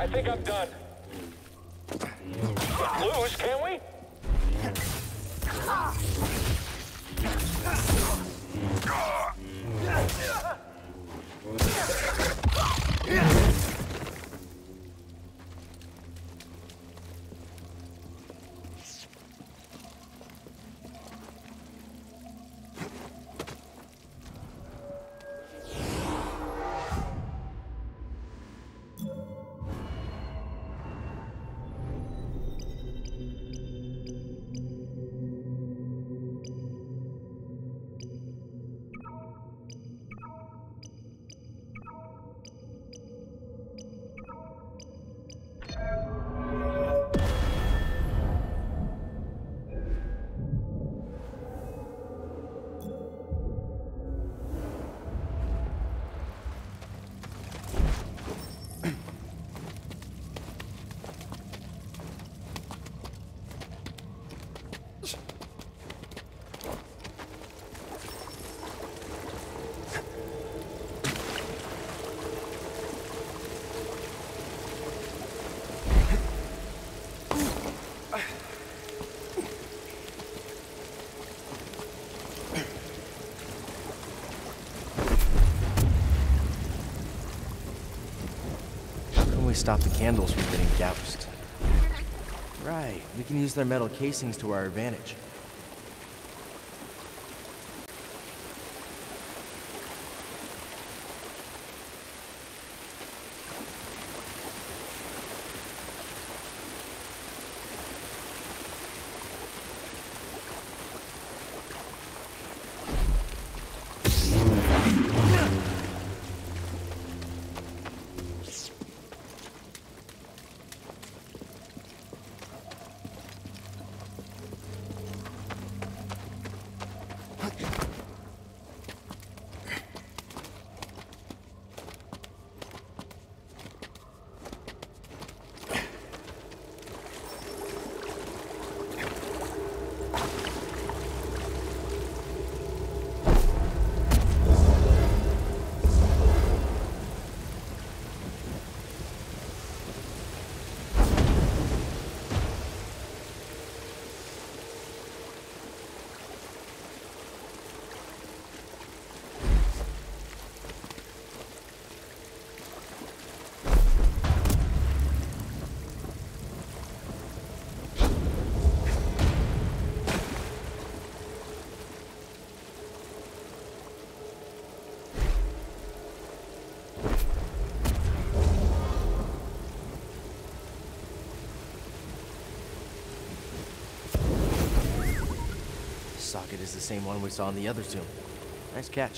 I think I'm done. Lose, can we? Stop the candles from getting doused. Right, we can use their metal casings to our advantage. Socket is the same one we saw in the other tomb. Nice catch.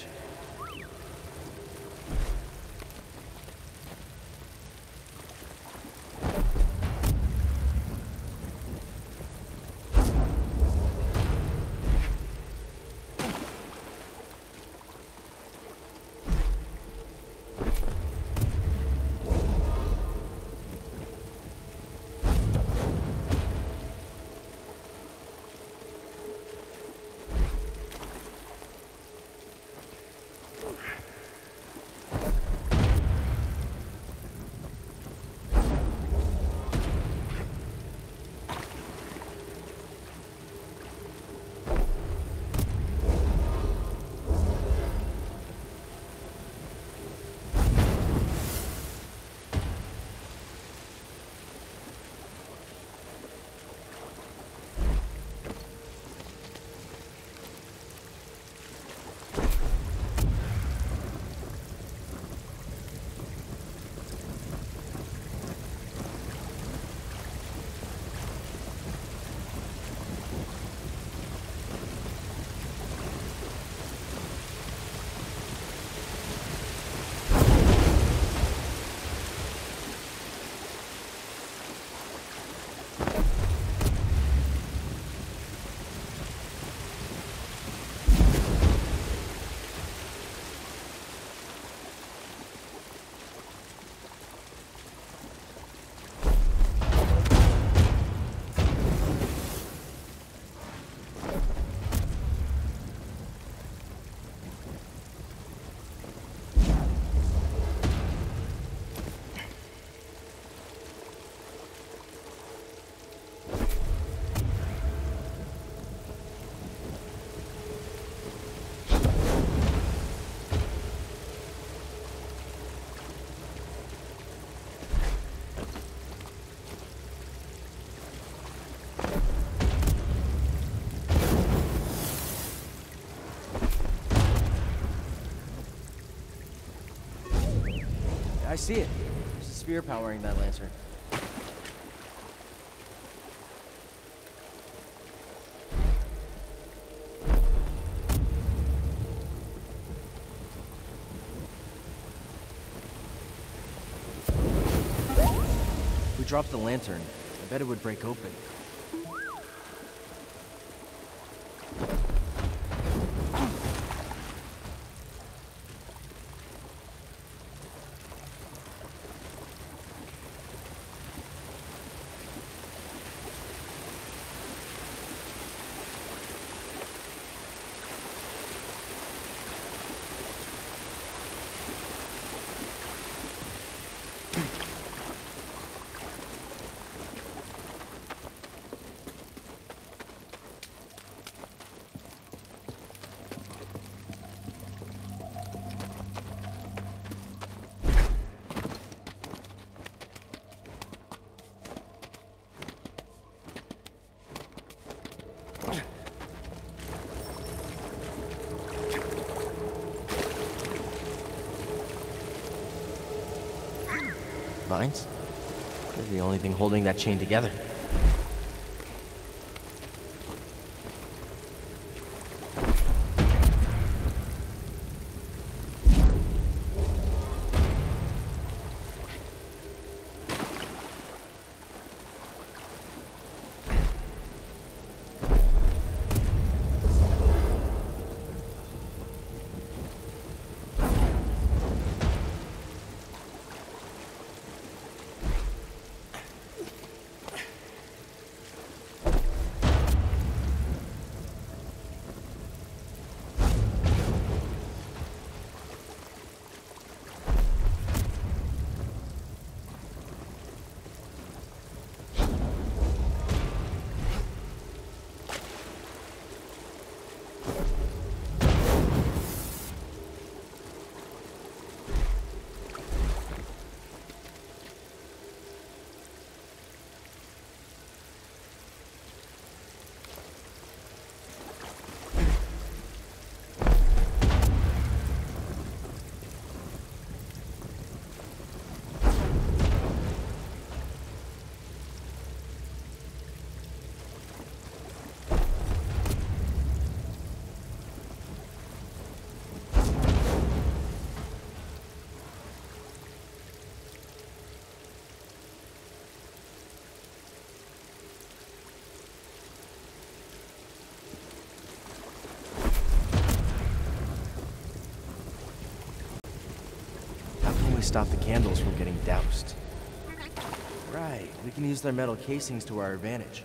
I see it. There's a sphere powering that lantern. If we dropped the lantern, I bet it would break open. Vines? They're the only thing holding that chain together. We stop the candles from getting doused. Right, we can use their metal casings to our advantage.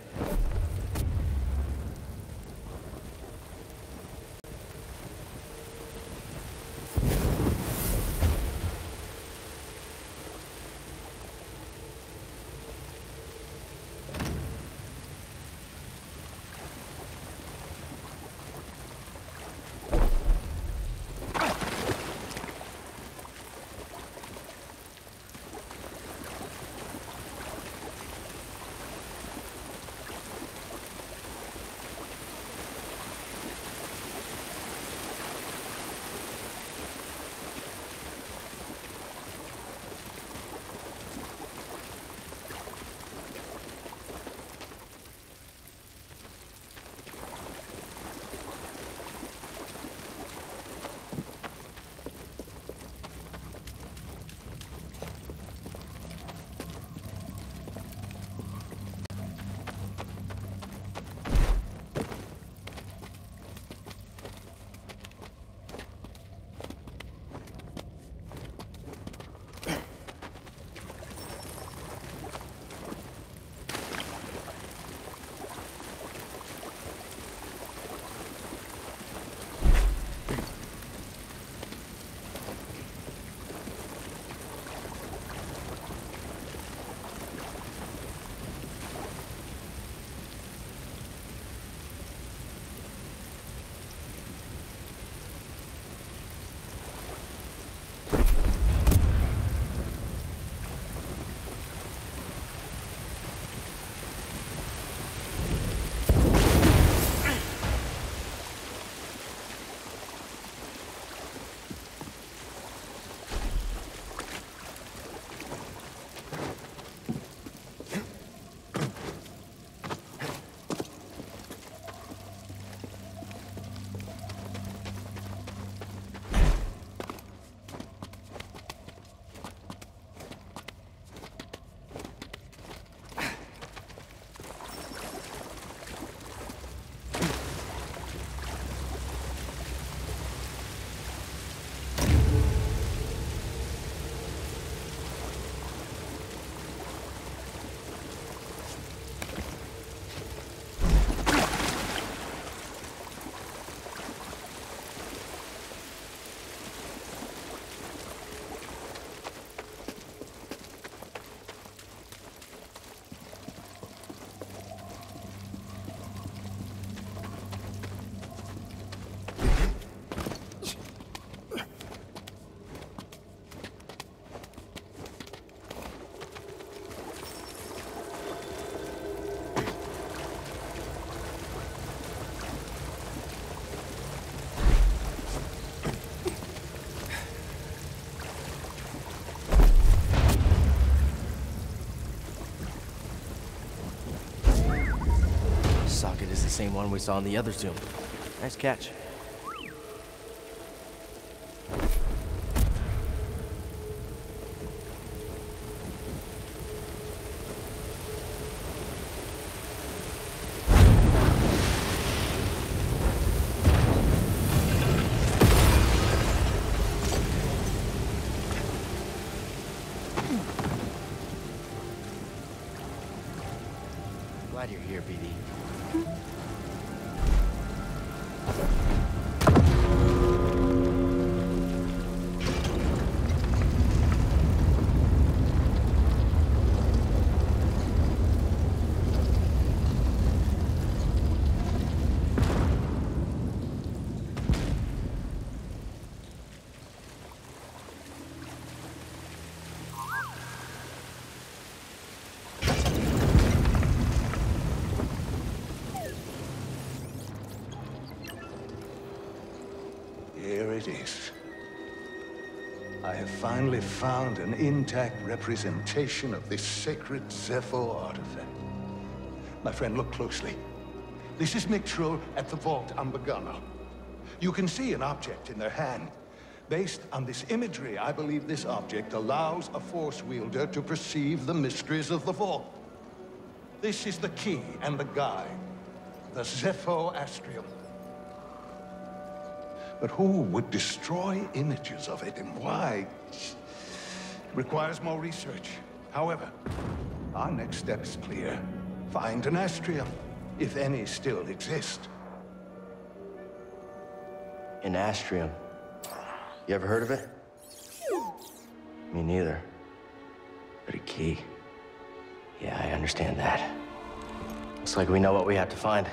same one we saw in the other Zoom. Nice catch. Glad you're here, BD. Here it is. I have finally found an intact representation of this sacred Zepho artifact. My friend, look closely. This is Mictro at the Vault on Bogano. You can see an object in their hand. Based on this imagery, I believe this object allows a Force wielder to perceive the mysteries of the Vault. This is the key and the guide, the Zepho Astrium. But who would destroy images of it, and why? It requires more research. However, our next step is clear. Find an Astrium, if any still exist. An Astrium. You ever heard of it? Me neither. But a key. Yeah, I understand that. Looks like we know what we have to find.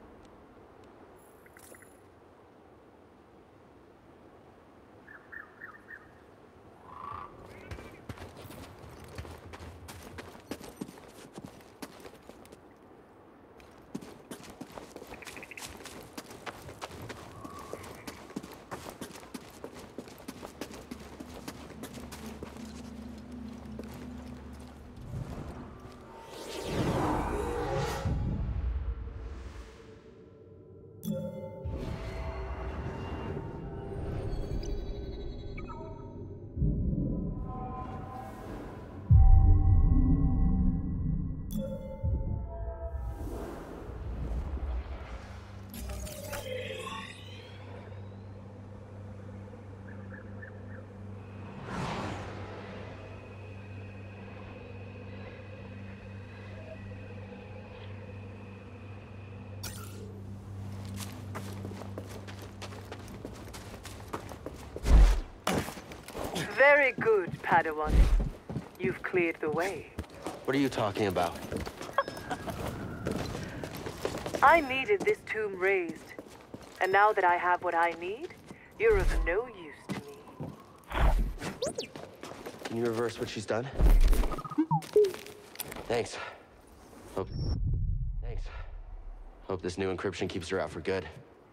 Very good, Padawan. You've cleared the way. What are you talking about? I needed this tomb raised. And now that I have what I need, you're of no use to me. Can you reverse what she's done? Thanks. Hope this new encryption keeps her out for good.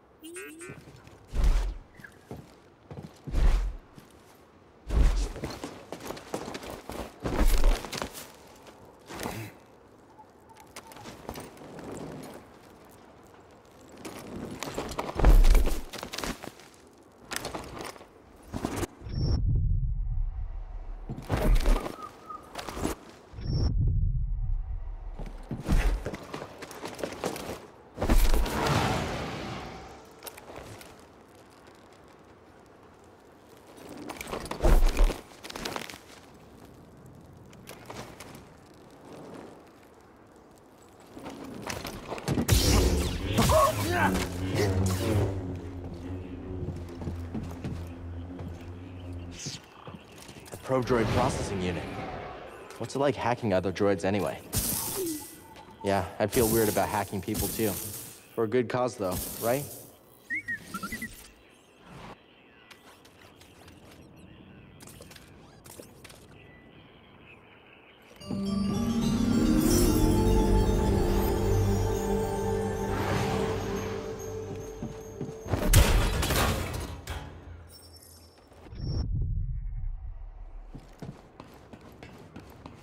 Probe droid processing unit. What's it like hacking other droids anyway? Yeah, I'd feel weird about hacking people too. For a good cause though, right?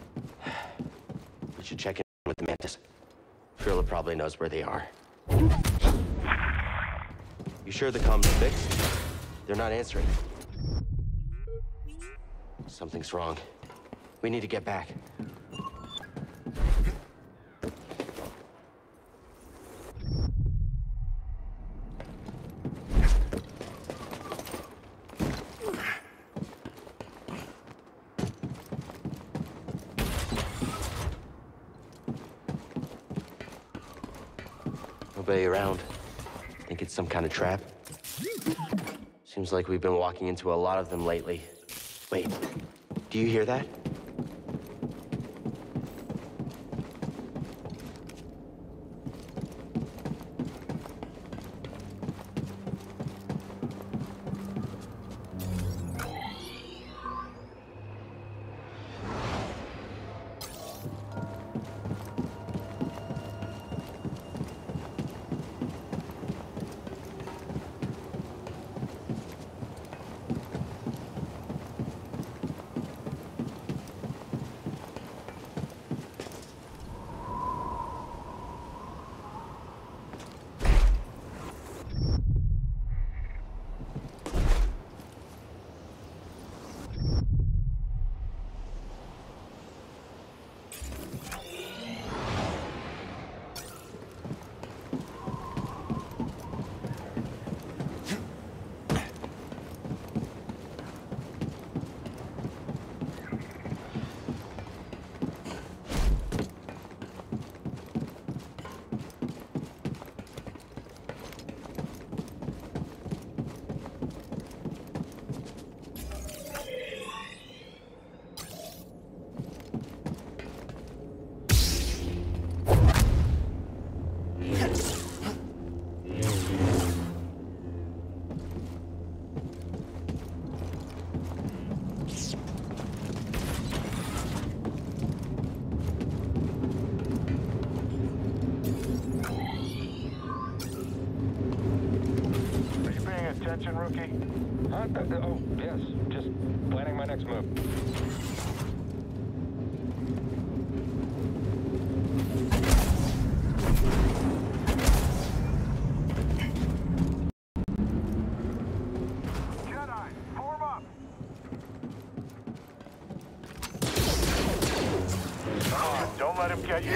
We should check in with the Mantis. Trilla probably knows where they are. You sure the comms fixed? They're not answering. Something's wrong. We need to get back. Nobody around. Think it's some kind of trap? Seems like we've been walking into a lot of them lately. Wait, do you hear that? Attention, rookie. Huh? Oh, yes. Just planning my next move. Jedi, form up! Come on, don't let him get you.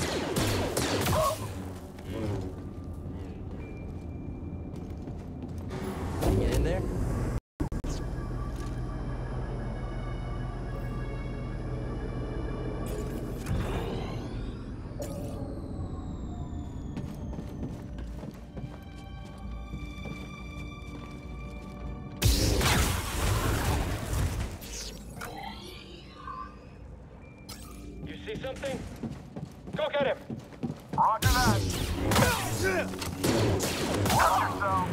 Get in there? You see something? Go get him! Roger that! Watch yourself!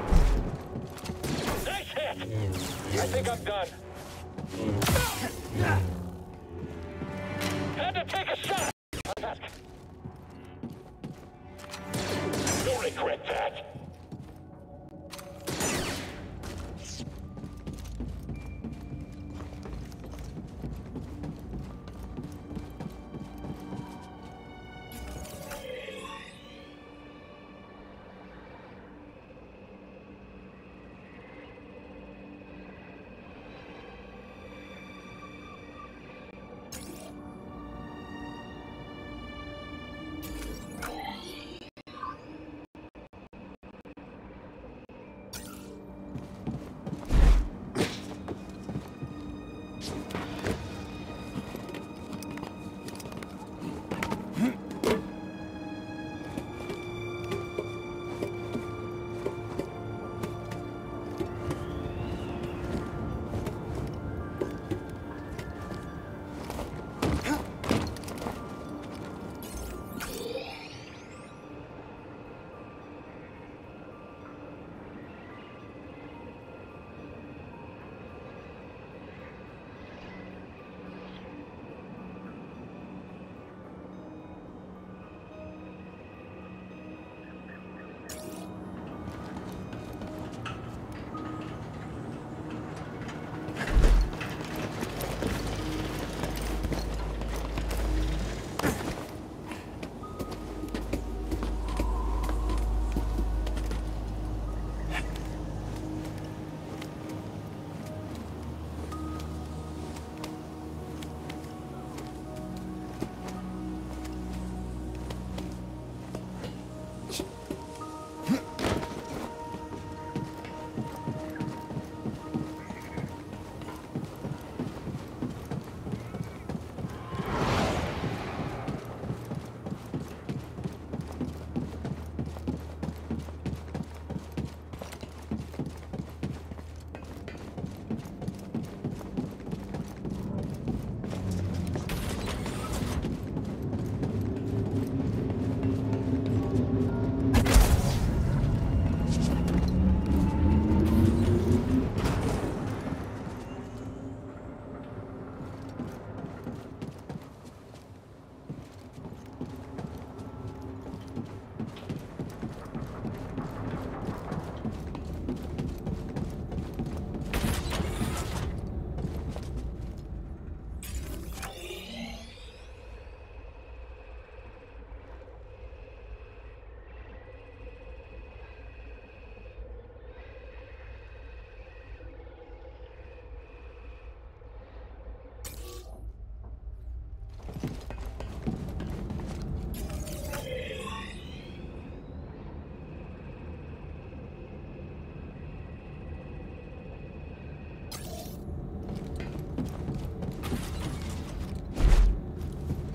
Nice hit! I think I'm done. Had to take a shot! You'll regret that!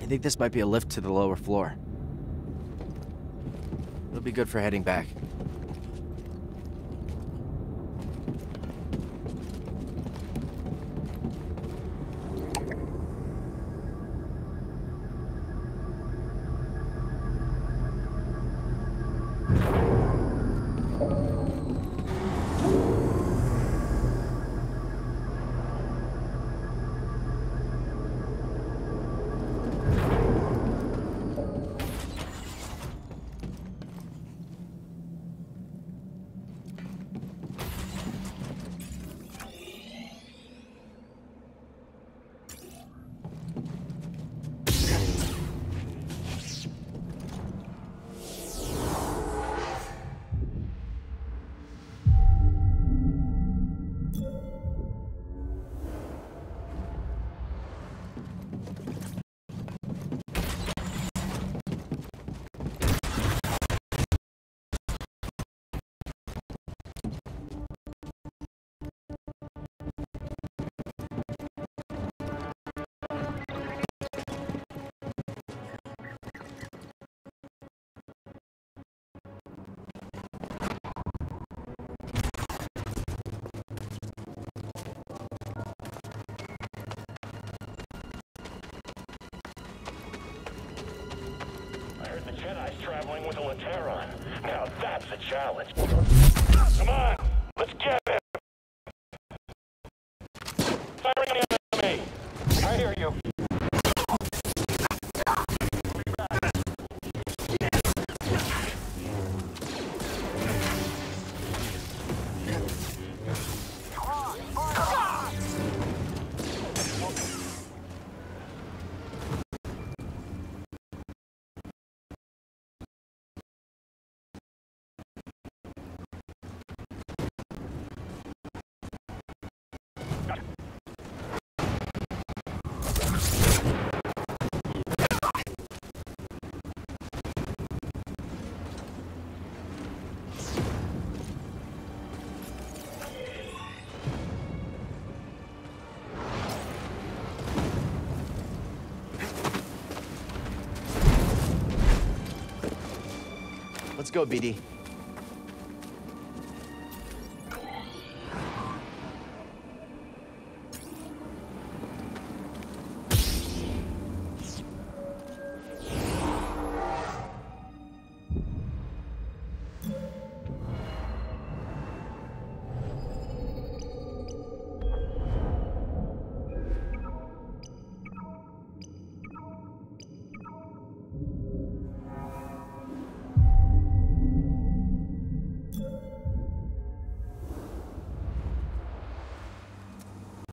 think this might be a lift to the lower floor. It'll be good for heading back. Jedi's traveling with a Lateran. Now that's a challenge. Come on, let's get him! Firing on the enemy! I hear you. Let's go, BD.